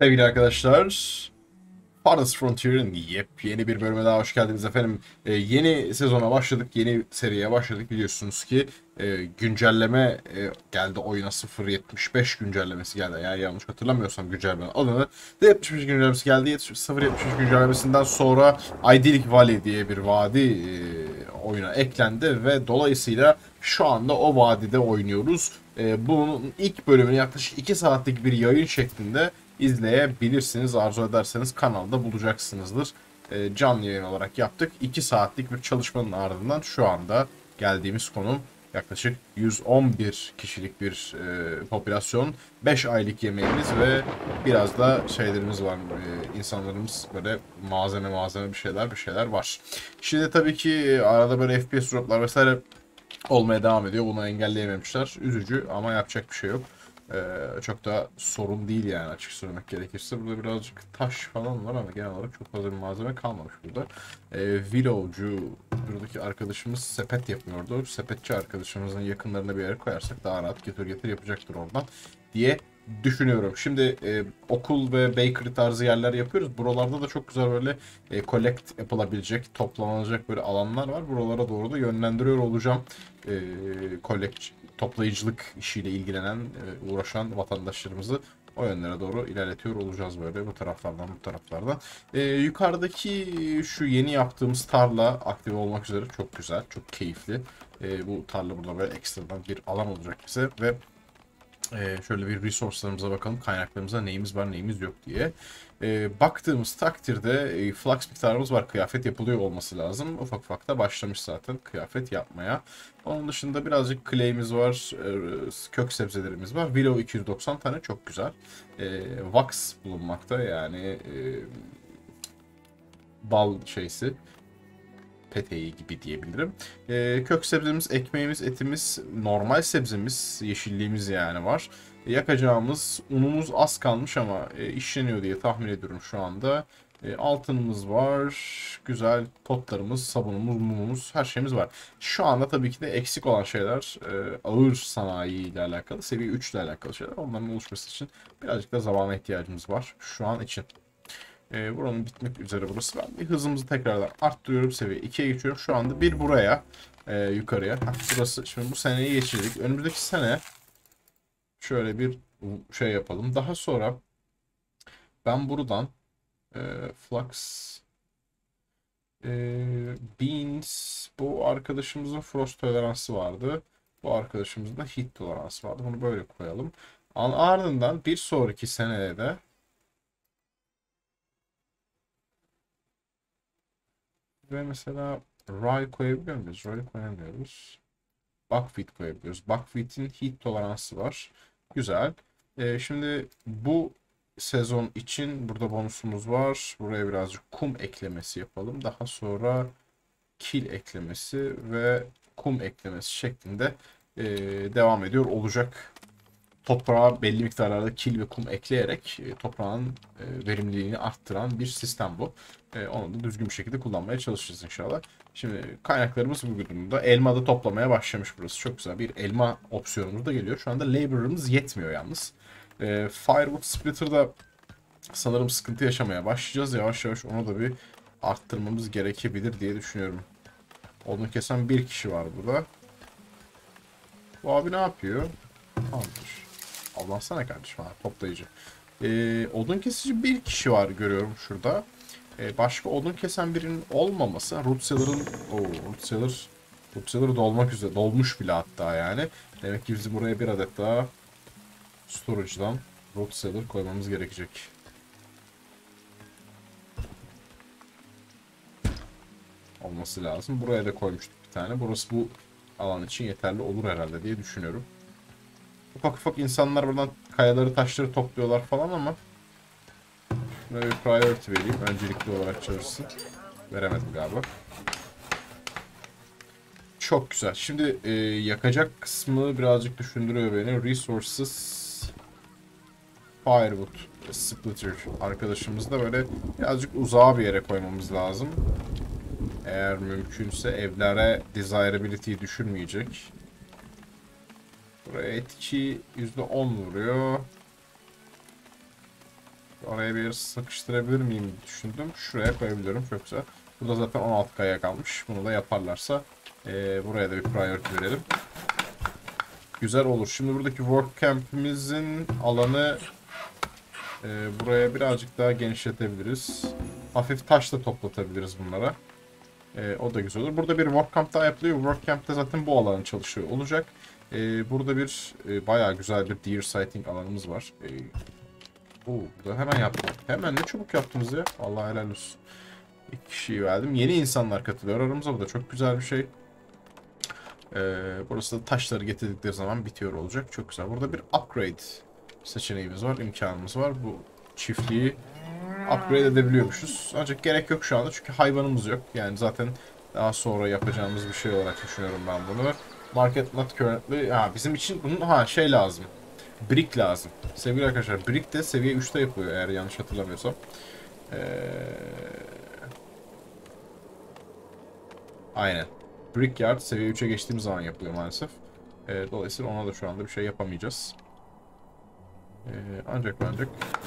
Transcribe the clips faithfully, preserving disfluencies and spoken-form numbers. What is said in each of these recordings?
Sevgili arkadaşlar, Farthest Frontier'in yepyeni bir bölüme daha hoş geldiniz efendim. Ee, yeni sezona başladık, yeni seriye başladık. Biliyorsunuz ki e, güncelleme e, geldi oyuna, sıfır nokta yetmiş beş güncellemesi geldi. Yani yanlış hatırlamıyorsam güncellemenin adını da yetmiş beş güncellemesi geldi. sıfır nokta yetmiş beş güncellemesinden sonra Idyllic Valley diye bir vadi e, oyuna eklendi ve dolayısıyla şu anda o vadide oynuyoruz. E, bunun ilk bölümünü yaklaşık iki saatlik bir yayın şeklinde izleyebilirsiniz. Arzu ederseniz kanalda bulacaksınızdır. E, canlı yayın olarak yaptık. iki saatlik bir çalışmanın ardından şu anda geldiğimiz konum yaklaşık yüz on bir kişilik bir e, popülasyon. beş aylık yemeğimiz ve biraz da şeylerimiz var. E, insanlarımız böyle malzeme malzeme bir şeyler bir şeyler var. Şimdi tabii ki arada böyle F P S droplar vesaire olmaya devam ediyor. Bunu engelleyememişler. Üzücü ama yapacak bir şey yok. Ee, çok da sorun değil yani, açık söylemek gerekirse. Burada birazcık taş falan var ama genel olarak çok fazla bir malzeme kalmamış burada. Ee, Willow'cu buradaki arkadaşımız sepet yapmıyordu. Sepetçi arkadaşımızın yakınlarına bir yere koyarsak daha rahat getir getir yapacaktır oradan diye düşünüyorum. Şimdi e, okul ve bakery tarzı yerler yapıyoruz. Buralarda da çok güzel böyle e, collect yapılabilecek, toplanılacak böyle alanlar var. Buralara doğru da yönlendiriyor olacağım. E, collect toplayıcılık işiyle ilgilenen, e, uğraşan vatandaşlarımızı o yönlere doğru ilerletiyor olacağız böyle bu taraflardan bu taraflardan. E, yukarıdaki şu yeni yaptığımız tarla aktif olmak üzere, çok güzel, çok keyifli. E, bu tarla burada böyle ekstradan bir alan olacak bize ve ee, şöyle bir resource'larımıza bakalım. Kaynaklarımıza neyimiz var neyimiz yok diye. Ee, baktığımız takdirde e, flux miktarımız var. Kıyafet yapılıyor olması lazım. Ufak ufak da başlamış zaten kıyafet yapmaya. Onun dışında birazcık clay'imiz var. E, kök sebzelerimiz var. Willow iki yüz doksan tane, çok güzel. E, wax bulunmakta, yani e, bal şeysi. Peteği gibi diyebilirim. Ee, kök sebzemiz, ekmeğimiz, etimiz, normal sebzemiz, yeşilliğimiz yani var. Yakacağımız unumuz az kalmış ama e, işleniyor diye tahmin ediyorum şu anda. E, altınımız var. Güzel potlarımız, sabunumuz, mumumuz, her şeyimiz var. Şu anda tabii ki de eksik olan şeyler e, ağır sanayi ile alakalı, seviye üç ile alakalı şeyler. Onların oluşması için birazcık da zamana ihtiyacımız var şu an için. Ee, buranın bitmek üzere burası. Ben bir hızımızı tekrardan arttırıyorum. Seviye ikiye geçiyorum. Şu anda bir buraya e, yukarıya. Ha, burası, şimdi bu seneyi geçirdik. Önümüzdeki sene şöyle bir şey yapalım. Daha sonra ben buradan e, Flux e, Beans, bu arkadaşımızın frost toleransı vardı. Bu arkadaşımızın da heat toleransı vardı. Bunu böyle koyalım. Ardından bir sonraki senede de ve mesela rye koyabiliyor muyuz? Rye koyamıyoruz. Buckwheat koyabiliyoruz. Buckwheat'in heat toleransı var. Güzel. Ee, şimdi bu sezon için burada bonusumuz var. Buraya birazcık kum eklemesi yapalım. Daha sonra kil eklemesi ve kum eklemesi şeklinde ee, devam ediyor olacak. Toprağa belli miktarlarda kil ve kum ekleyerek e, toprağın e, verimliliğini arttıran bir sistem bu. E, onu da düzgün bir şekilde kullanmaya çalışacağız inşallah. Şimdi kaynaklarımız bu durumda. Elma da toplamaya başlamış burası. Çok güzel bir elma opsiyonumuz da geliyor. Şu anda labor'ımız yetmiyor yalnız. E, Firewood Splitter'da sanırım sıkıntı yaşamaya başlayacağız. Yavaş yavaş onu da bir arttırmamız gerekebilir diye düşünüyorum. Onu kesen bir kişi var burada. Bu abi ne yapıyor? Tamamdır. Avlansana kardeşim, ha, toplayıcı. Ee, odun kesici bir kişi var görüyorum şurada. Ee, başka odun kesen birinin olmaması. Root Cellar'ın... Oo, Root Cellar... Root Cellar dolmak üzere. Dolmuş bile hatta yani. Demek ki bizim buraya bir adet daha storage'dan Root Cellar koymamız gerekecek. Olması lazım. Buraya da koymuştuk bir tane. Burası bu alan için yeterli olur herhalde diye düşünüyorum. Ufak ufak insanlar buradan kayaları, taşları topluyorlar falan ama böyle bir priority vereyim. Öncelikli olarak çalışsın. Veremedim galiba. Çok güzel. Şimdi e, yakacak kısmı birazcık düşündürüyor beni. Resources, Firewood, Splitter arkadaşımız da böyle birazcık uzağa bir yere koymamız lazım. Eğer mümkünse evlere desirability'yi düşürmeyecek. Buraya etki yüzde on vuruyor. Oraya bir sıkıştırabilir miyim düşündüm. Şuraya koyabiliyorum. Çok güzel. Burada zaten on altı kaya kalmış. Bunu da yaparlarsa e, buraya da bir priority verelim. Güzel olur. Şimdi buradaki work camp'imizin alanı e, buraya birazcık daha genişletebiliriz. Hafif taş da toplatabiliriz bunlara. E, o da güzel olur. Burada bir work camp daha yapılıyor. Work camp'te zaten bu alanın çalışıyor olacak. E, burada bir e, bayağı güzel bir deer sighting alanımız var. E, Oo, da hemen yaptım. Hemen ne çabuk yaptınız ya. Allah helal olsun. İki kişiyi verdim. Yeni insanlar katılıyor aramıza. Bu da çok güzel bir şey. Ee, burası da taşları getirdikleri zaman bitiyor olacak. Çok güzel. Burada bir upgrade seçeneğimiz var. İmkanımız var. Bu çiftliği upgrade edebiliyormuşuz. Ancak gerek yok şu anda. Çünkü hayvanımız yok. Yani zaten daha sonra yapacağımız bir şey olarak düşünüyorum ben bunu. Market not currently. Ha, bizim için bunun ha şey lazım. Brick lazım. Sevgili arkadaşlar, brick de seviye üçte yapılıyor eğer yanlış hatırlamıyorsam. Ee... Aynen. Brickyard seviye üçe geçtiğimiz zaman yapılıyor maalesef. Ee, dolayısıyla ona da şu anda bir şey yapamayacağız. Ee, ancak ancak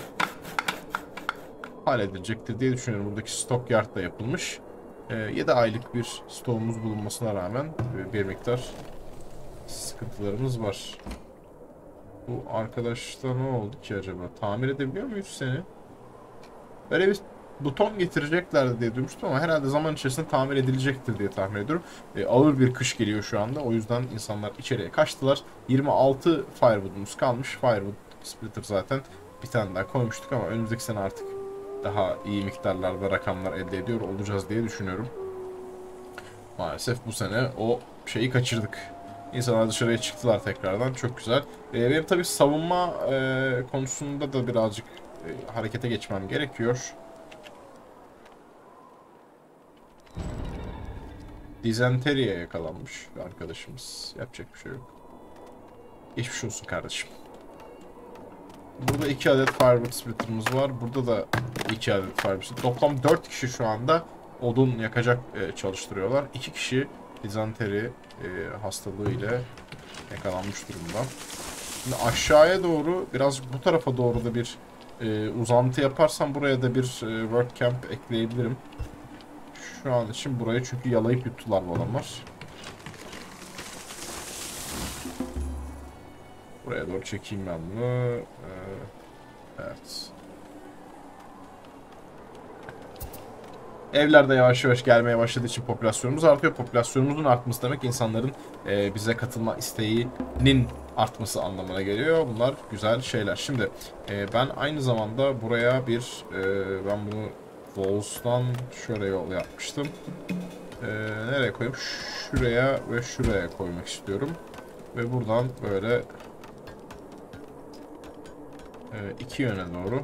halledilecektir diye düşünüyorum. Buradaki stockyard da yapılmış. Ee, yedi aylık bir stoğumuz bulunmasına rağmen bir miktar sıkıntılarımız var. Bu arkadaşta ne oldu ki acaba? Tamir edebiliyor muyuz seni? Böyle bir buton getireceklerdi diye duymuştum ama herhalde zaman içerisinde tamir edilecektir diye tahmin ediyorum. E, ağır bir kış geliyor şu anda. O yüzden insanlar içeriye kaçtılar. yirmi altı firewood'umuz kalmış. Firewood splitter zaten bir tane daha koymuştuk ama önümüzdeki sene artık daha iyi miktarlarda rakamlar elde ediyor olacağız diye düşünüyorum. Maalesef bu sene o şeyi kaçırdık. İnsanlar dışarıya çıktılar tekrardan. Çok güzel. E, benim tabii savunma e, konusunda da birazcık e, harekete geçmem gerekiyor. Dizenteriye yakalanmış bir arkadaşımız. Yapacak bir şey yok. Geçmiş olsun kardeşim. Burada iki adet Firewood Splitter'ımız var. Burada da iki adet Firewood Splitter. Toplam dört kişi şu anda odun yakacak e, çalıştırıyorlar. iki kişi dizenteri e, hastalığı ile yakalanmış durumda. Şimdi aşağıya doğru biraz bu tarafa doğru da bir e, uzantı yaparsam buraya da bir e, work camp ekleyebilirim. Şu an için burayı çünkü yalayıp yuttular bu adamlar. Buraya doğru çekeyim ben bunu. Ee, evet. Evler de yavaş yavaş gelmeye başladığı için popülasyonumuz artıyor. Popülasyonumuzun artması demek insanların e, bize katılma isteğinin artması anlamına geliyor. Bunlar güzel şeyler. Şimdi e, ben aynı zamanda buraya bir e, ben bunu Walls'tan şöyle yol yapmıştım. E, nereye koyayım? Şuraya ve şuraya koymak istiyorum. Ve buradan böyle e, iki yöne doğru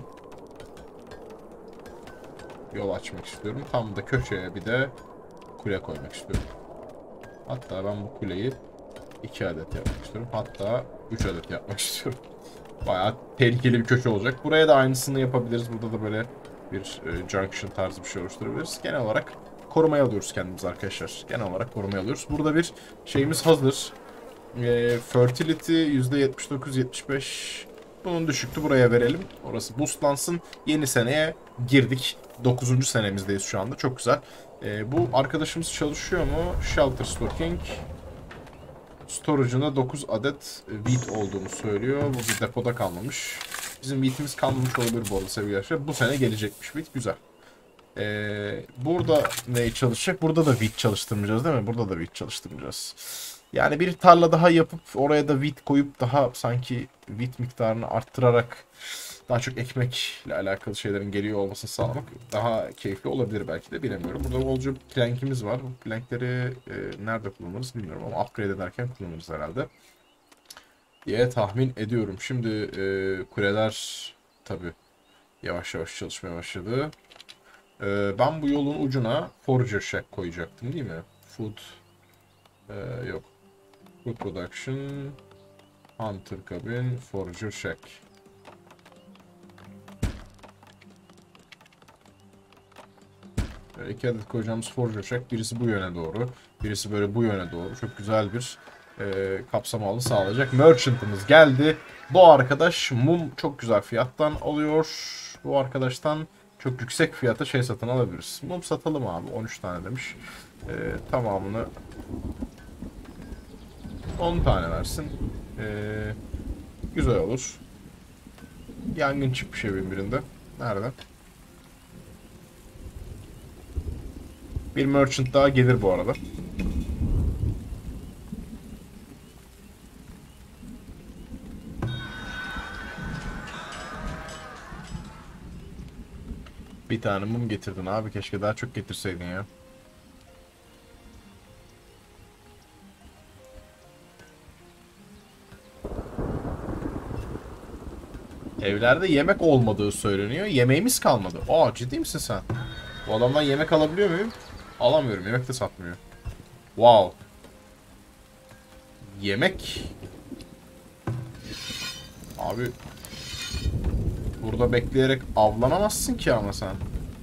yol açmak istiyorum. Tam da köşeye bir de kule koymak istiyorum. Hatta ben bu kuleyi iki adet yapmak istiyorum. Hatta üç adet yapmak istiyorum. Bayağı tehlikeli bir köşe olacak. Buraya da aynısını yapabiliriz. Burada da böyle bir e, junction tarzı bir şey oluşturabiliriz. Genel olarak korumaya alıyoruz kendimizi arkadaşlar. Genel olarak korumaya alıyoruz. Burada bir şeyimiz hazır. E, fertility yüzde yetmiş dokuz yetmiş beş. Bunun düşüktü. Buraya verelim. Orası boostlansın. Yeni seneye girdik. dokuzuncu senemizdeyiz şu anda. Çok güzel. E, bu arkadaşımız çalışıyor mu? Shelter stocking. Storage'ında dokuz adet wheat olduğunu söylüyor. Bu bir depoda kalmamış. Bizim wheat'imiz kalmamış olabilir bu arada sevgili arkadaşlar. Bu sene gelecekmiş wheat. Güzel. Ee, burada ne çalışacak? Burada da wheat çalıştırmayacağız değil mi? Burada da wheat çalıştırmayacağız. Yani bir tarla daha yapıp oraya da wheat koyup daha sanki wheat miktarını arttırarak daha çok ekmekle alakalı şeylerin geliyor olmasını sağlamak daha keyifli olabilir belki de, bilemiyorum. Burada bolca plankimiz var. Bu plankleri e, nerede kullanırız bilmiyorum ama upgrade ederken kullanırız herhalde diye tahmin ediyorum. Şimdi e, kuleler tabi yavaş yavaş çalışmaya başladı. E, ben bu yolun ucuna Forager Shack koyacaktım değil mi? Food e, yok. Food Production, Hunter Cabin, Forager Shack. İki adet koyacağımız Forager Shack. Birisi bu yöne doğru. Birisi böyle bu yöne doğru. Çok güzel bir e, kapsam alanı sağlayacak. Merchant'ımız geldi. Bu arkadaş mum çok güzel fiyattan alıyor. Bu arkadaştan çok yüksek fiyata şey satın alabiliriz. Mum satalım abi. on üç tane demiş. Ee, tamamını on tane versin. Ee, güzel olur. Yangın çıkmış evin birinde. Nerede? Bir merchant daha gelir bu arada. Bir tane mum getirdin abi. Keşke daha çok getirseydin ya. Evlerde yemek olmadığı söyleniyor. Yemeğimiz kalmadı. Aa, ciddi misin sen? Bu adamdan yemek alabiliyor muyum? Alamıyorum. Yemek de satmıyor. Wow. Yemek. Abi. Burada bekleyerek avlanamazsın ki ama sen.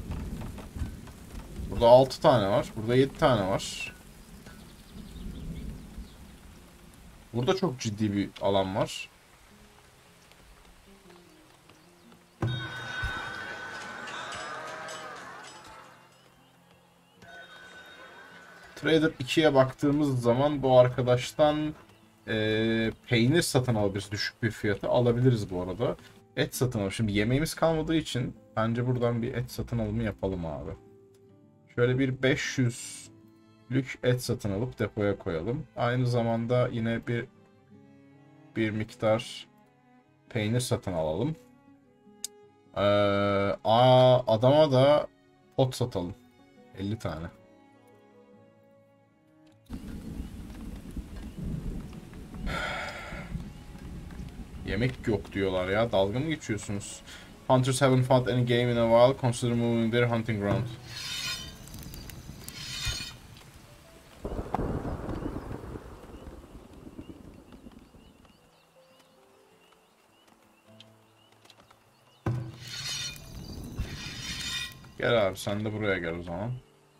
Burada altı tane var. Burada yedi tane var. Burada çok ciddi bir alan var. Trader ikiye baktığımız zaman bu arkadaştan e, peynir satın alabiliriz. Düşük bir fiyata alabiliriz bu arada. Et satın alalım. Şimdi yemeğimiz kalmadığı için bence buradan bir et satın alımı yapalım abi. Şöyle bir beş yüzlük et satın alıp depoya koyalım. Aynı zamanda yine bir bir miktar peynir satın alalım. Ee, aa, adama da pot satalım. elli tane. Yemek yok diyorlar ya. Dalga mı geçiyorsunuz? Hunters haven't found any game in a while. Consider moving their hunting ground. Gel abi, sen de buraya gel o zaman.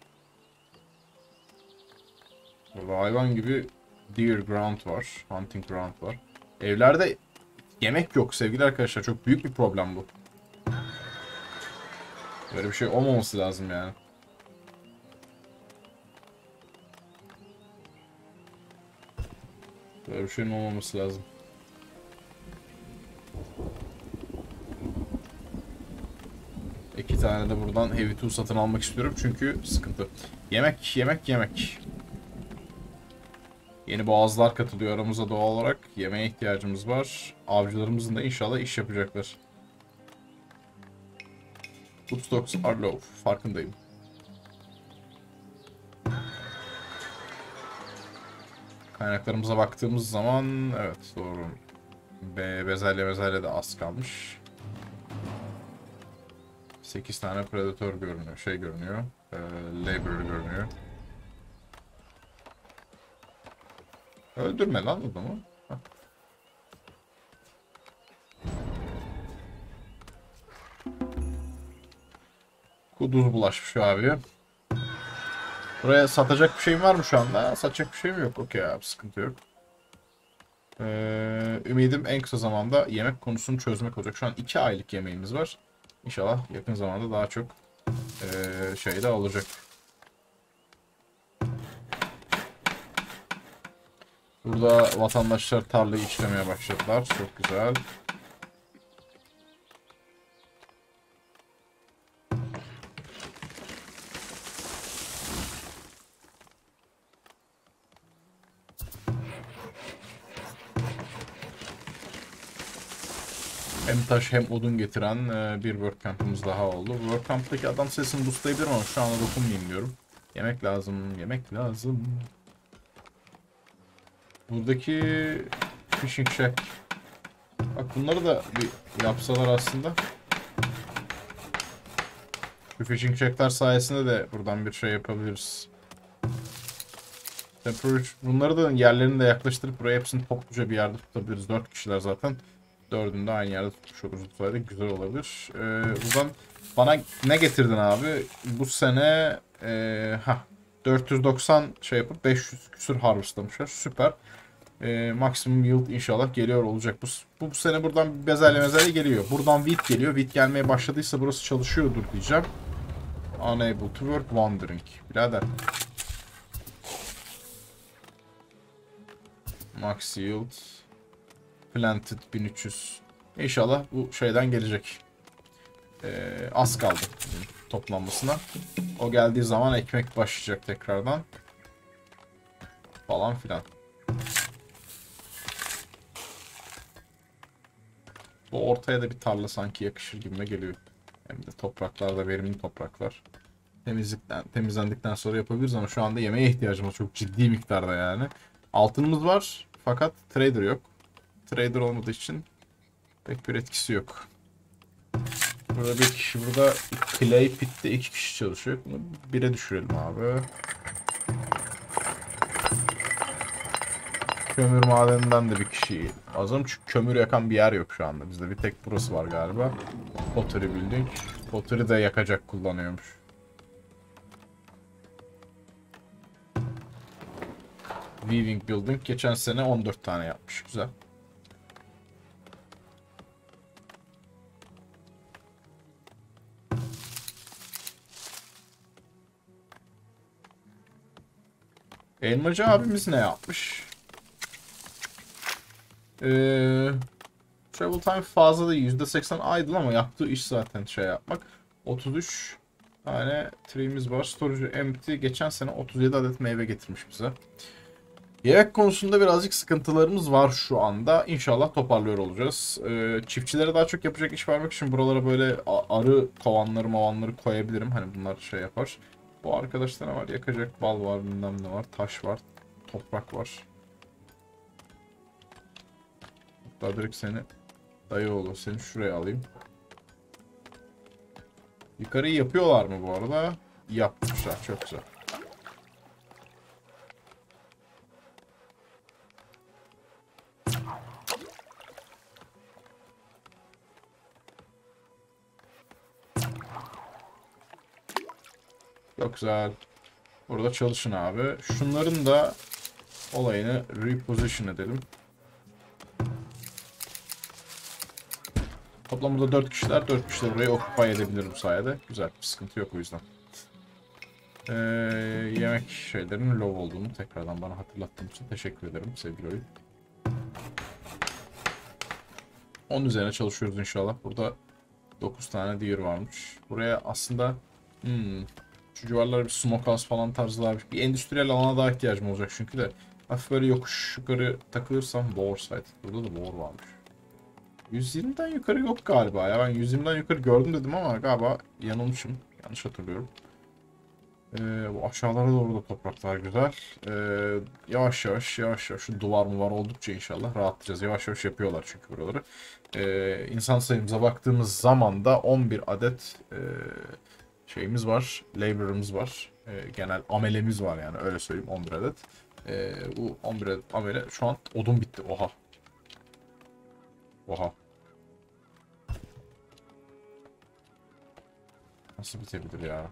Burada hayvan gibi deer ground var. Hunting ground var. Evlerde yemek yok sevgili arkadaşlar. Çok büyük bir problem bu. Böyle bir şey olmaması lazım yani. Böyle bir şeyin olmaması lazım. İki tane de buradan heavy tool satın almak istiyorum çünkü sıkıntı. Yemek, yemek, yemek. Yeni boğazlar katılıyor aramıza doğal olarak. Yemeğe ihtiyacımız var. Avcılarımızın da inşallah iş yapacaklar. Food stocks are low. Farkındayım. Kaynaklarımıza baktığımız zaman evet doğru. Be bezelye bezelye de az kalmış. sekiz tane predator görünüyor. Şey görünüyor. E, labor görünüyor. Öldürme lan adamı. Heh. Kuduz bulaşmış abi. Buraya satacak bir şeyim var mı şu anda? Satacak bir şeyim yok. Okey abi, sıkıntı yok. Ee, ümidim en kısa zamanda yemek konusunu çözmek olacak. Şu an iki aylık yemeğimiz var. İnşallah yakın zamanda daha çok ee, şey de olacak. Burada vatandaşlar tarlayı işlemeye başladılar. Çok güzel. Hem taş hem odun getiren e, bir workcamp'ımız daha oldu. Workcamp'taki adam sesini boostlayabilirim ama şu anda dokunmayayım diyorum. Yemek lazım, yemek lazım. Buradaki fishing shack. Bak bunları da bir yapsalar aslında. Bu fishing shack'ler sayesinde de buradan bir şey yapabiliriz. Bunları da yerlerini de yaklaştırıp buraya hepsini topluca bir yerde tutabiliriz. Dört kişiler zaten. Dördünü de aynı yerde tutmuş oluruz. Bu sayede güzel olabilir. Ee, buradan bana ne getirdin abi? Bu sene e, ha dört yüz doksan şey yapıp beş yüz küsur harvestlamışlar. Süper. E, maksimum yield inşallah geliyor olacak. Bu, bu, bu sene buradan bezelye mezelye geliyor. Buradan wheat geliyor. Wheat gelmeye başladıysa burası çalışıyordur diyeceğim. Unable to work wandering. Birader. Max yield. Planted bin üç yüz. İnşallah bu şeyden gelecek. Ee, az kaldı toplanmasına. O geldiği zaman ekmek başlayacak tekrardan. Falan filan. Bu ortaya da bir tarla sanki yakışır gibime geliyor. Hem de topraklar da verimli topraklar. Temizlikten, temizlendikten sonra yapabiliriz ama şu anda yemeğe ihtiyacımız çok ciddi miktarda yani. Altınımız var fakat trader yok. Trader olmadığı için pek bir etkisi yok. Burada bir kişi, burada Clay Pit'te iki kişi çalışıyor. Bunu bire düşürelim abi. Kömür madeninden de bir kişi azım çünkü kömür yakan bir yer yok şu anda. Bizde bir tek burası var galiba. Pottery Building. Pottery de yakacak kullanıyormuş. Weaving Building geçen sene on dört tane yapmış. Güzel. Elmacı abimiz ne yapmış? Ee, travel time fazla değil. yüzde seksen idle ama yaptığı iş zaten şey yapmak. otuz üç tane tree'miz var. Storage empty. Geçen sene otuz yedi adet meyve getirmiş bize. Yemek konusunda birazcık sıkıntılarımız var şu anda. İnşallah toparlıyor olacağız. Ee, çiftçilere daha çok yapacak iş vermek için buralara böyle arı kovanları movanları koyabilirim. Hani bunlar şey yapar. Bu arkadaşlar ne var? Yakacak bal var, bilmem ne var. Taş var. Toprak var. Hatta direkt seni dayı oğlu seni şuraya alayım. Yukarıyı yapıyorlar mı bu arada? Yapmışlar. Çok güzel. Çok güzel. Burada çalışın abi. Şunların da olayını reposition edelim. Toplam burada dört kişiler. dört kişi de burayı occupy edebilirim bu sayede. Güzel. Bir sıkıntı yok o yüzden. Ee, yemek şeylerinin low olduğunu tekrardan bana hatırlattığın için teşekkür ederim sevgili oyun. Onun üzerine çalışıyoruz inşallah. Burada dokuz tane deer varmış. Buraya aslında hmm, şu civarlara bir smokehouse falan tarzı bir endüstriyel alana daha ihtiyacım olacak çünkü de hafif böyle yokuş yukarı takılırsam boar site. Burada da boar varmış. yüz yirmiden yukarı yok galiba ya. Ben yüz yirmiden yukarı gördüm dedim ama galiba yanılmışım. Yanlış hatırlıyorum. Ee, bu aşağılara doğru da topraklar güzel. Ee, yavaş yavaş yavaş yavaş şu duvar mı var oldukça inşallah rahatlayacağız. Yavaş yavaş yapıyorlar çünkü buraları. Ee, insan sayımıza baktığımız zaman da on bir adet e, şeyimiz var. Labor'ımız var. E, genel amelemiz var yani öyle söyleyeyim on bir adet. E, bu on bir adet amele şu an odun bitti. Oha. Oha. Nasıl bitebilir ya?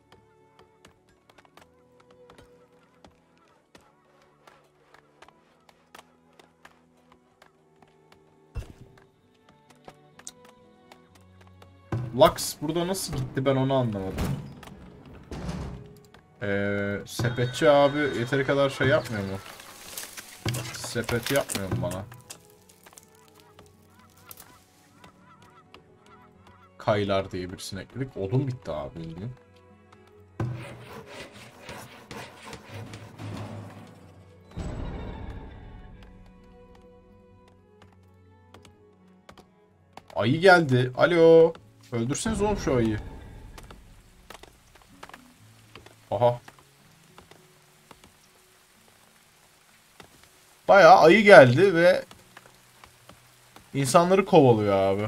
Lux burada nasıl gitti ben onu anlamadım. Ee, sepetçi abi yeteri kadar şey yapmıyor mu? Sepet yapmıyor mu bana? Kaylar diye birisini ekledik. Odun bitti abi. Bildiğin. Ayı geldi. Alo. Öldürseniz oğlum şu ayıyı. Aha. Bayağı ayı geldi ve insanları kovalıyor abi.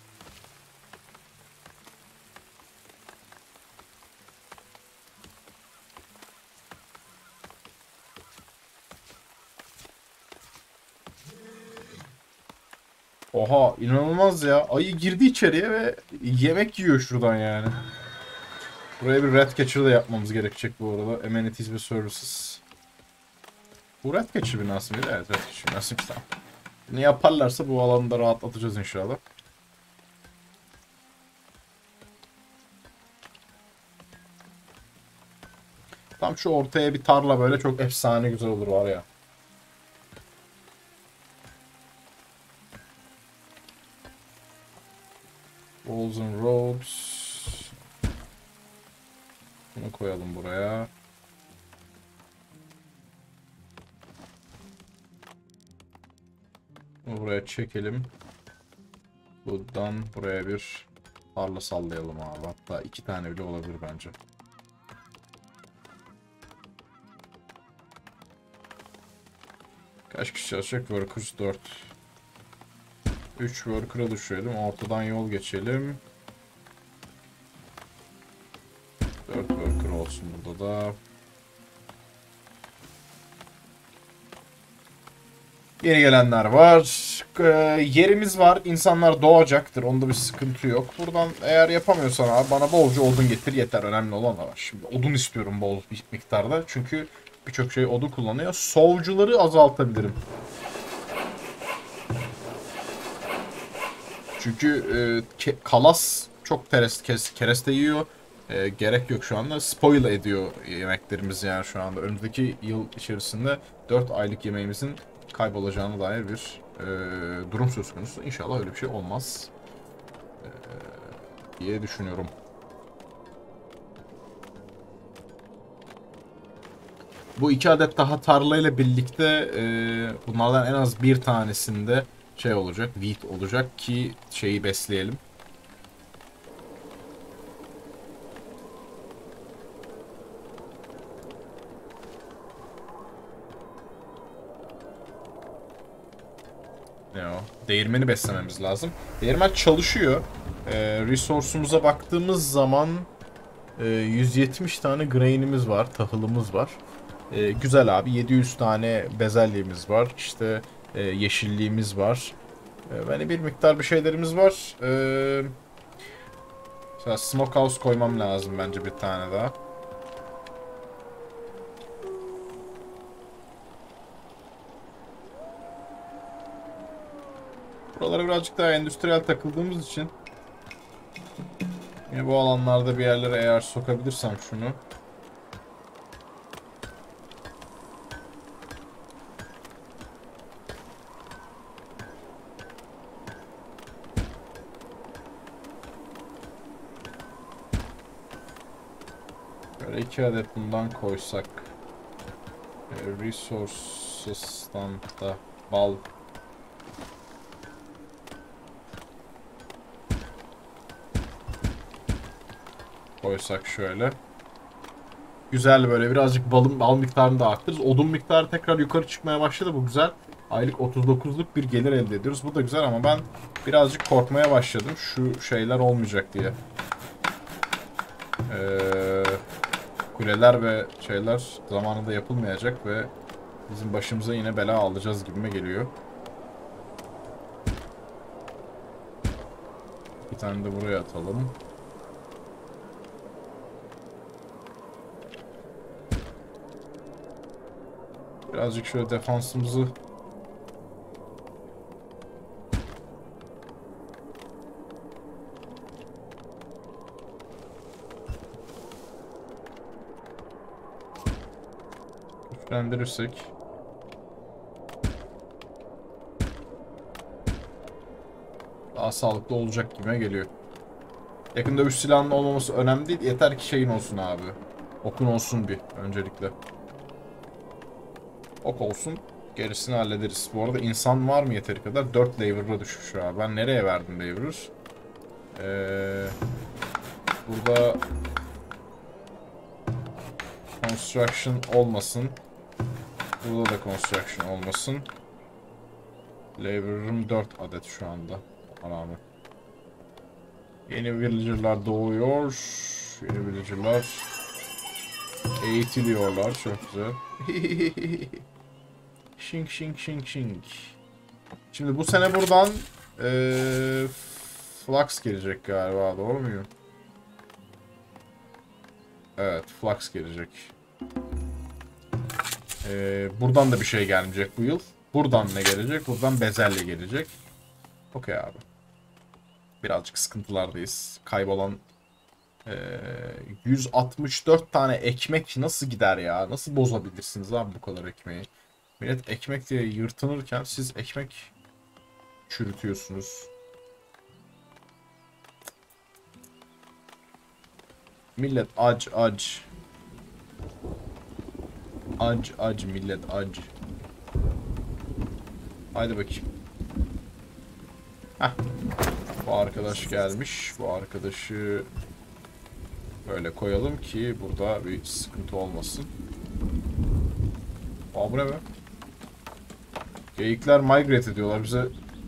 Oha inanılmaz ya. Ayı girdi içeriye ve yemek yiyor şuradan yani. Buraya bir rat catcher da yapmamız gerekecek bu arada. Amenities ve services. Bu red keçi binası mıydı? Evet, red keçi binasıymış, tamam. Ne yaparlarsa bu alanı da rahatlatacağız inşallah. Tam şu ortaya bir tarla böyle çok efsane güzel olur var ya. Walls and roads. Bunu koyalım buraya. Bunu buraya çekelim. Buradan buraya bir tarla sallayalım abi. Hatta iki tane bile olabilir bence. Kaç kişi çalışacak? Workers dört. üç worker'a düşürelim. Ortadan yol geçelim. dört worker olsun burada da. Yeni gelenler var. Ee, yerimiz var. İnsanlar doğacaktır. Onda bir sıkıntı yok. Buradan eğer yapamıyorsan abi bana bolca odun getir yeter. Önemli olan da var. Şimdi odun istiyorum bol bir miktarda. Çünkü birçok şey odun kullanıyor. Sovcuları azaltabilirim. Çünkü e, kalas çok teres, kes, kereste yiyor. E, gerek yok şu anda. Spoil ediyor yemeklerimiz yani şu anda. Önümüzdeki yıl içerisinde dört aylık yemeğimizin kaybolacağına dair bir e, durum söz konusu. İnşallah öyle bir şey olmaz e, diye düşünüyorum. Bu iki adet daha tarlayla birlikte e, bunlardan en az bir tanesinde şey olacak, wheat olacak ki şeyi besleyelim. Ne o? Değirmeni beslememiz lazım. Değirmen çalışıyor. Ee, resource'umuza baktığımız zaman e, yüz yetmiş tane grain'imiz var, tahılımız var. E, güzel abi. yedi yüz tane bezelyemiz var. İşte e, yeşilliğimiz var. E, yani bir miktar bir şeylerimiz var. E, mesela smokehouse koymam lazım bence bir tane daha. Buralara birazcık daha endüstriyel takıldığımız için yine bu alanlarda bir yerlere eğer sokabilirsem şunu. Böyle iki adet bundan koysak. E, Resources'tan da bal. Koysak şöyle. Güzel böyle birazcık balın, bal miktarını da arttırırız. Odun miktarı tekrar yukarı çıkmaya başladı. Bu güzel. Aylık otuz dokuzluk bir gelir elde ediyoruz. Bu da güzel ama ben birazcık korkmaya başladım. Şu şeyler olmayacak diye. Ee, kuleler ve şeyler zamanında yapılmayacak ve bizim başımıza yine bela alacağız gibime geliyor. Bir tane de buraya atalım. Birazcık şöyle defansımızı güçlendirirsek daha sağlıklı olacak gibime geliyor. Yakın dövüş silahının olmaması önemli değil. Yeter ki şeyin olsun abi. Okun olsun bir öncelikle. Ok olsun. Gerisini hallederiz. Bu arada insan var mı yeteri kadar? dört labor'a düşmüş abi. Ben nereye verdim labor'ı? Ee, burada construction olmasın. Burada da construction olmasın. Labor'ım dört adet şu anda. Rağmen. Yeni villager'lar doğuyor. Yeni villager'lar eğitiliyorlar. Çok güzel. Şink şink şink şink. Şimdi bu sene buradan ee, Flux gelecek galiba, doğru muyum? Evet, Flux gelecek. Ee, buradan da bir şey gelmeyecek bu yıl. Buradan ne gelecek? Buradan bezelye gelecek. Okey abi. Birazcık sıkıntılardayız. Kaybolan ee, yüz altmış dört tane ekmek nasıl gider ya? Nasıl bozabilirsiniz abi bu kadar ekmeği? Millet ekmek diye yırtınırken siz ekmek çürütüyorsunuz. Millet ac ac. Ac ac millet ac. Haydi bakayım. Heh. Bu arkadaş gelmiş. Bu arkadaşı böyle koyalım ki burada bir sıkıntı olmasın. Aa bu ne be? Geyikler migrate ediyorlar bize.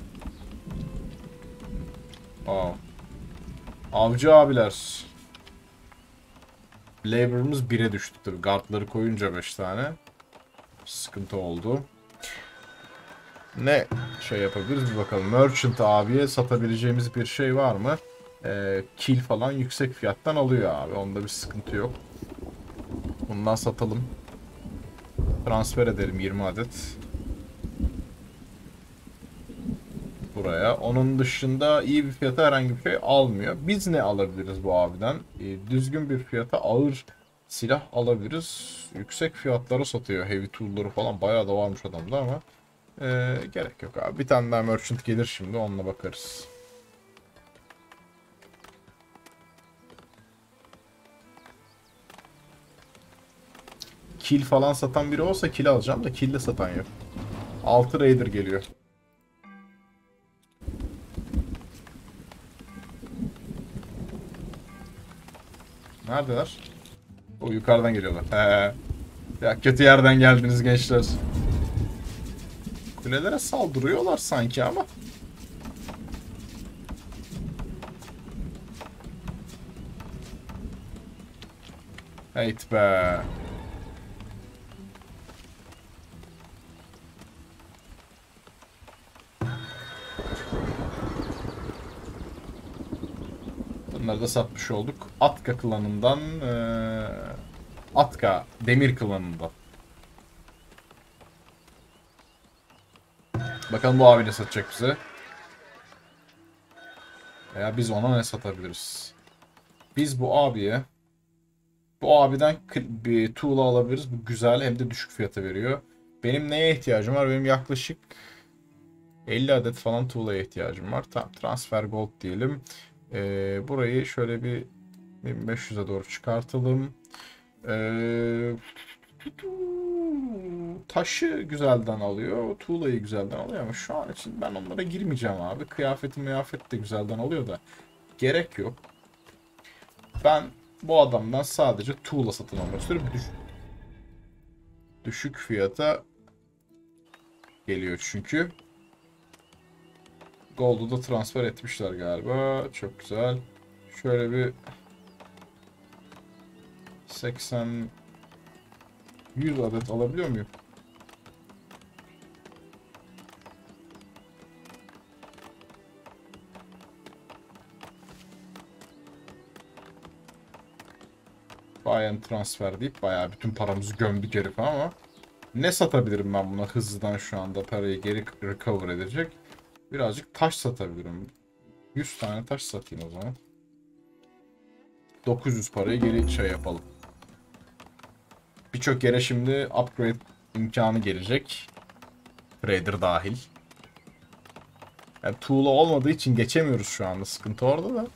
Aa. Avcı abiler. Labor'ımız bire düştü tabii. Guardları koyunca beş tane. Sıkıntı oldu. Ne şey yapabiliriz bir bakalım. Merchant abiye satabileceğimiz bir şey var mı? Ee, kill falan yüksek fiyattan alıyor abi. Onda bir sıkıntı yok. Bundan satalım. Transfer edelim yirmi adet. Buraya. Onun dışında iyi bir fiyata herhangi bir şey almıyor. Biz ne alabiliriz bu abiden? Ee, düzgün bir fiyata ağır silah alabiliriz. Yüksek fiyatlara satıyor. Heavy tool'ları falan bayağı da varmış adamda ama ee, gerek yok abi. Bir tane daha merchant gelir şimdi, onunla bakarız. Kill falan satan biri olsa kill alacağım da kill de satan yok. altı raider geliyor. Neredeler? O yukarıdan geliyorlar. He. Ya kötü yerden geldiniz gençler. Kulelere saldırıyorlar sanki ama. Heyt be. Bunları da satmış olduk. Atka klanından ee, Atka Demir klanından. Bakalım bu abi ne satacak bize. Veya biz ona ne satabiliriz. Biz bu abiye bu abiden bir tuğla alabiliriz. Bu güzel, hem de düşük fiyata veriyor. Benim neye ihtiyacım var? Benim yaklaşık elli adet falan tuğlaya ihtiyacım var. Tamam, transfer gold diyelim. Ee, burayı şöyle bir bin beş yüze doğru çıkartalım. Ee, taşı güzelden alıyor. Tuğlayı güzelden alıyor ama şu an için ben onlara girmeyeceğim abi. Kıyafeti mıyafet de güzelden alıyor da gerek yok. Ben bu adamdan sadece tuğla satın almak istiyorum. Düş düşük fiyata geliyor çünkü. Gold'u da transfer etmişler galiba. Çok güzel. Şöyle bir seksen yüz adet alabiliyor muyum? Bayağı transfer deyip bayağı bütün paramızı gömdük herife ama ne satabilirim ben buna hızlıdan şu anda parayı geri recover edecek? Birazcık taş satabilirim. yüz tane taş satayım o zaman. dokuz yüz parayı geri şey yapalım. Birçok yere şimdi upgrade imkanı gelecek. Trader dahil. Yani tuğla olmadığı için geçemiyoruz şu anda. Sıkıntı orada da.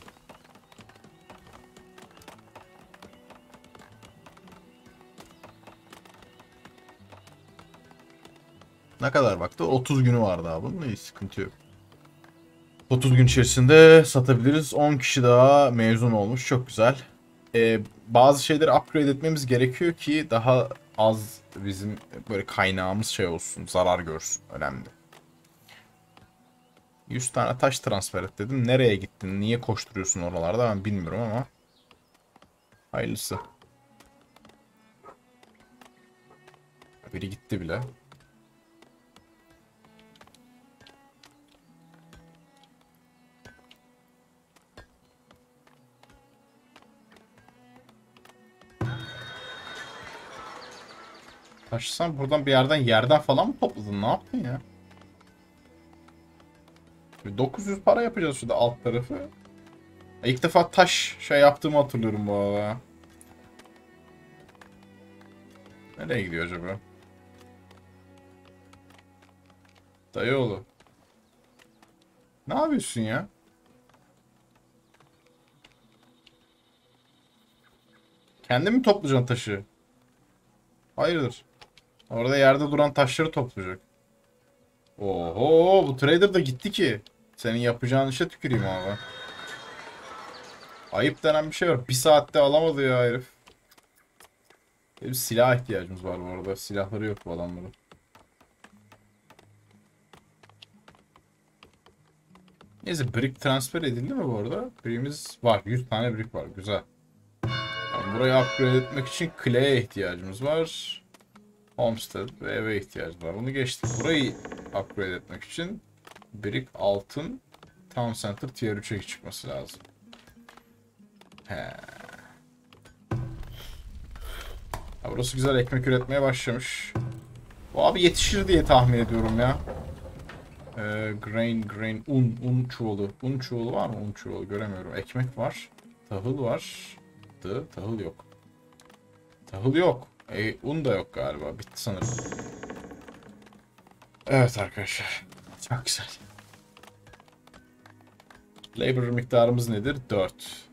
Ne kadar baktı? otuz günü var daha bunun. İyi, sıkıntı yok. otuz gün içerisinde satabiliriz. on kişi daha mezun olmuş. Çok güzel. Ee, bazı şeyleri upgrade etmemiz gerekiyor ki daha az bizim böyle kaynağımız şey olsun. Zarar görsün. Önemli. yüz tane taş transfer et dedim. Nereye gittin? Niye koşturuyorsun oralarda? Ben bilmiyorum ama. Hayırlısı. Biri gitti bile. Taşısan buradan bir yerden yerden falan mı topladın? Ne yaptın ya? dokuz yüz para yapacağız şurada alt tarafı. İlk defa taş şey yaptığımı hatırlıyorum bu arada. Nereye gidiyor acaba? Dayıoğlu. Ne yapıyorsun ya? Kendin mi toplayacaksın taşı? Hayırdır? Orada yerde duran taşları toplayacak. Oho, bu trader da gitti ki. Senin yapacağın işe tüküreyim abi. Ayıp denen bir şey var. Bir saatte alamadı ya herif. Benim silah ihtiyacımız var bu arada. Silahları yok bu adamların. Neyse, brick transfer edildi mi bu arada? Brick'imiz var. yüz tane brick var. Güzel. Yani burayı upgrade etmek için clay'e ihtiyacımız var. Homestead ve eve ihtiyacımız var. Bunu geçtik. Burayı upgrade etmek için brick, altın, town center tier üçe çıkması lazım. He. Ya burası güzel ekmek üretmeye başlamış. Bu abi yetişir diye tahmin ediyorum ya. Ee, grain, grain, un, un çuvalı. Un çuvalı var mı? Un çuvalı göremiyorum. Ekmek var. Tahıl var. Dı, tahıl yok. Tahıl yok. E, un da yok galiba. Bitti sanırım. Evet arkadaşlar. Çok güzel. Labor miktarımız nedir? dört.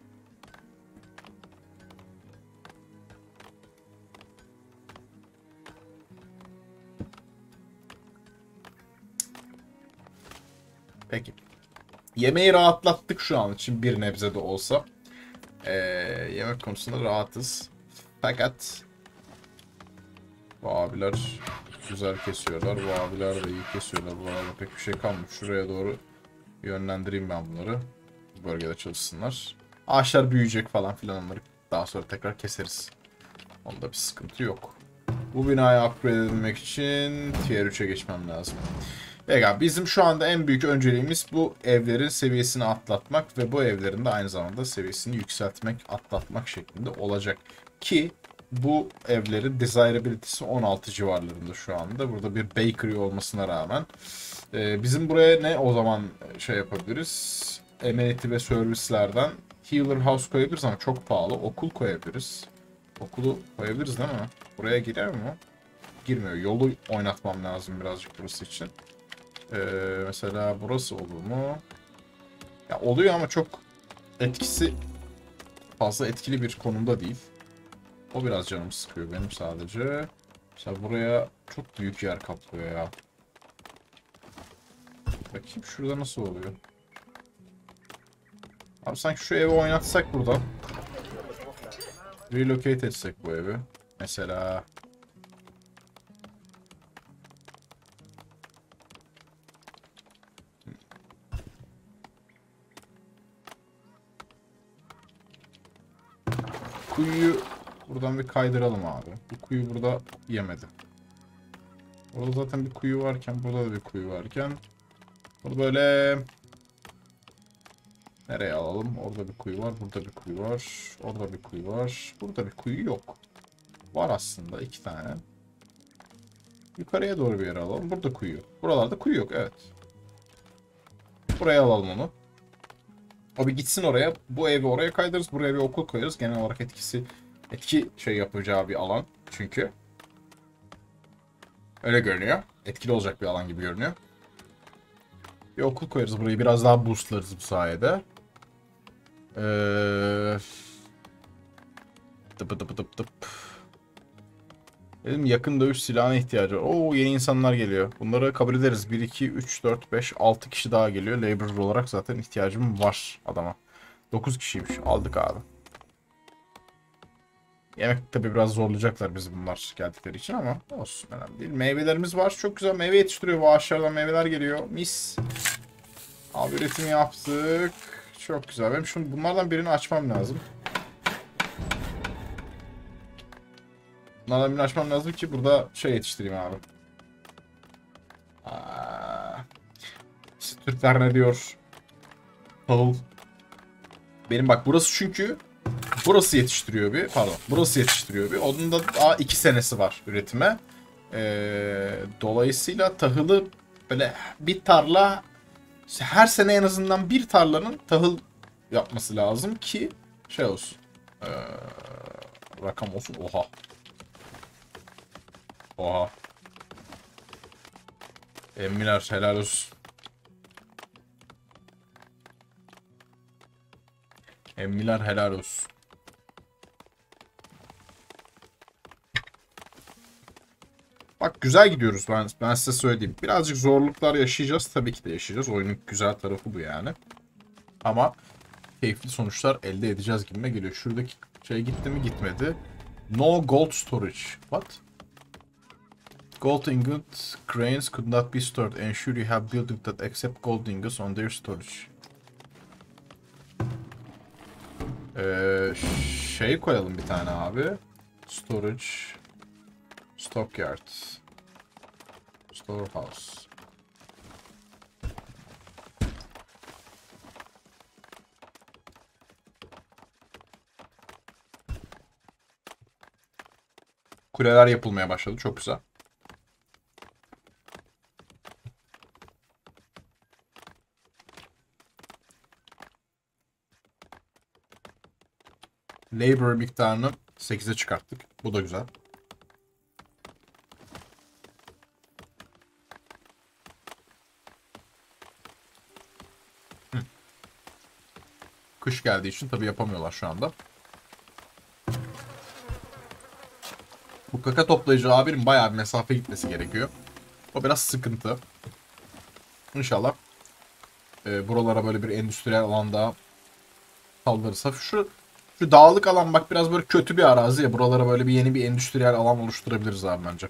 Peki. Yemeği rahatlattık şu an için bir nebze de olsa. Ee, yemek konusunda rahatız. Fakat bu abiler güzel kesiyorlar. Bu abiler de iyi kesiyorlar. Bu arada pek bir şey kalmış. Şuraya doğru yönlendireyim ben bunları. Bu bölgede çalışsınlar. Ağaçlar büyüyecek falan filan, onları daha sonra tekrar keseriz. Onda bir sıkıntı yok. Bu binayı upgrade edilmek için tier üçe geçmem lazım. Peki, bizim şu anda en büyük önceliğimiz bu evlerin seviyesini atlatmak ve bu evlerin de aynı zamanda seviyesini yükseltmek, atlatmak şeklinde olacak. Ki bu evlerin desirability'si on altı civarlarında şu anda. Burada bir bakery olmasına rağmen. Ee, bizim buraya ne o zaman şey yapabiliriz? Amenity ve servislerden Healer House koyabiliriz ama çok pahalı. Okul koyabiliriz. Okulu koyabiliriz değil mi? Buraya girer mi? Girmiyor. Yolu oynatmam lazım birazcık burası için. Ee, mesela burası olur mu? Ya oluyor ama çok etkisi fazla etkili bir konumda değil. O biraz canımı sıkıyor benim sadece. Mesela buraya çok büyük yer kaplıyor ya. Bakayım şurada nasıl oluyor. Abi sanki şu evi oynatsak buradan. Relocate etsek bu evi. Mesela kuyuyu buradan bir kaydıralım abi. Bu kuyu burada yemedi. Orada zaten bir kuyu varken, burada da bir kuyu varken. Bunu böyle nereye alalım? Orada bir kuyu var, burada bir kuyu var. Orada bir kuyu var. Burada bir kuyu yok. Var aslında iki tane. Yukarıya doğru bir yere alalım. Burada kuyu. Buralarda kuyu yok, evet. Buraya alalım onu. O bir gitsin oraya. Bu evi oraya kaydırırız. Buraya bir okul koyarız. Genel olarak etkisi etki şey yapacağı bir alan. Çünkü öyle görünüyor. Etkili olacak bir alan gibi görünüyor. Bir okul koyarız. Burayı biraz daha boostlarız bu sayede. Ee... Tıp tıp tıp tıp. Dedim yakın dövüş silahına ihtiyacı var. Oo, yeni insanlar geliyor. Bunları kabul ederiz. bir, iki, üç, dört, beş, altı kişi daha geliyor. Laborer olarak zaten ihtiyacım var adama. dokuz kişiymiş. Aldık abi. Yemek tabi biraz zorlayacaklar bizi bunlar geldikleri için ama olsun, önemli değil. Meyvelerimiz var. Çok güzel meyve yetiştiriyor. Bu ağaçlardan meyveler geliyor. Mis. Abi üretim yaptık. Çok güzel. Benim şimdi bunlardan birini açmam lazım. Bunlardan birini açmam lazım ki burada şey yetiştireyim abi. Aa, işte Türkler ne diyor? Tahıl. Benim bak burası çünkü burası yetiştiriyor bir. Pardon. Burası yetiştiriyor bir. Onun da daha iki senesi var üretime. Ee, dolayısıyla tahılı böyle bir tarla, her sene en azından bir tarlanın tahıl yapması lazım ki şey olsun. Ee, rakam olsun. Oha. Oha. Emmiler helal olsun. Emmiler helal olsun. Bak güzel gidiyoruz, ben, ben size söyleyeyim. Birazcık zorluklar yaşayacağız. Tabii ki de yaşayacağız. Oyunun güzel tarafı bu yani. Ama keyifli sonuçlar elde edeceğiz gibime geliyor. Şuradaki şey gitti mi, gitmedi. No gold storage. What? Gold ingot cranes could not be stored. Ensure you have buildings that accept gold ingots on their storage. Ee, şey koyalım bir tane abi. Storage. Stockyard. Storehouse. Kuleler yapılmaya başladı. Çok güzel. Labor miktarını sekize çıkarttık. Bu da güzel. Hı. Kış geldiği için tabii yapamıyorlar şu anda. Bu kaka toplayıcı abinin bayağı bir mesafe gitmesi gerekiyor. O biraz sıkıntı. İnşallah e, buralara böyle bir endüstriyel alan daha saldırırsa. Şu, şu dağlık alan bak biraz böyle kötü bir arazi ya. Buralara böyle bir yeni bir endüstriyel alan oluşturabiliriz abi bence.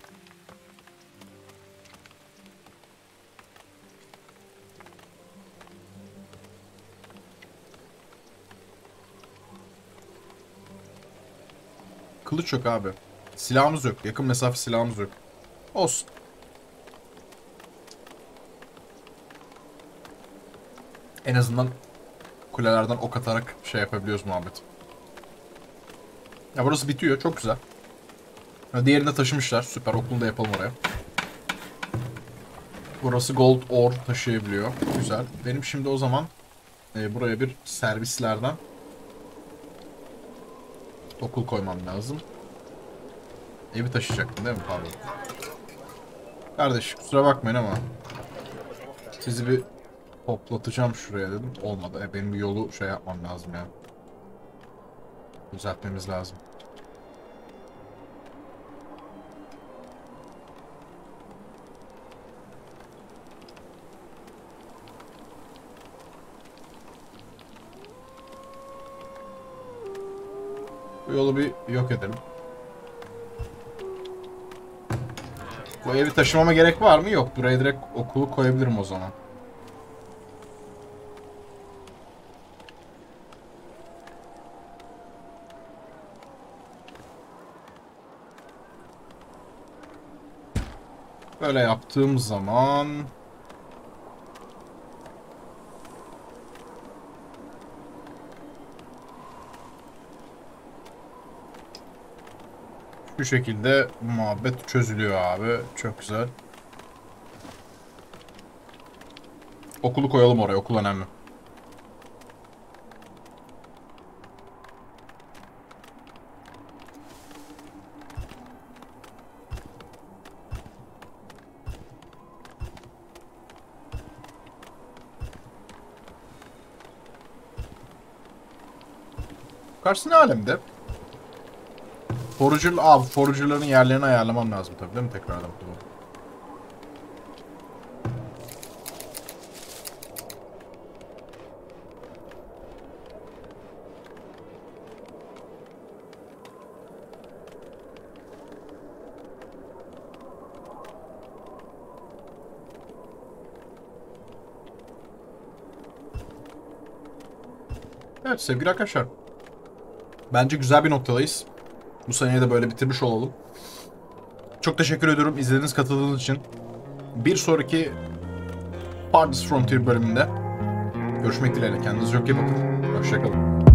Kılıç yok abi. Silahımız yok. Yakın mesafe silahımız yok. Olsun. En azından kulelerden ok atarak şey yapabiliyoruz muhabbet. Ya burası bitiyor. Çok güzel. Diğerini de taşımışlar. Süper. Okulunu da yapalım oraya. Burası gold ore taşıyabiliyor. Güzel. Benim şimdi o zaman e, buraya bir servislerden okul koymam lazım. Evi taşıyacaktım değil mi? Pardon. Kardeş kusura bakmayın ama sizi bir toplatacağım şuraya dedim. Olmadı. E, benim bir yolu şey yapmam lazım ya. Düzeltmemiz lazım. Bu yolu bir yok edelim. Bu evi taşımama gerek var mı? Yok. Buraya direkt okulu koyabilirim o zaman. Böyle yaptığım zaman şu şekilde muhabbet çözülüyor abi. Çok güzel. Okulu koyalım oraya. Okul önemli. Karşı ne alemde? Forager, abi forager'ların yerlerini ayarlamam lazım tabii değil mi tekrardan? Evet sevgili arkadaşlar. Bence güzel bir noktadayız. Bu seneyi de böyle bitirmiş olalım. Çok teşekkür ediyorum izlediğiniz, katıldığınız için. Bir sonraki Farthest Frontier bölümünde görüşmek dileğiyle. Kendinize çok iyi bakın. Hoşçakalın.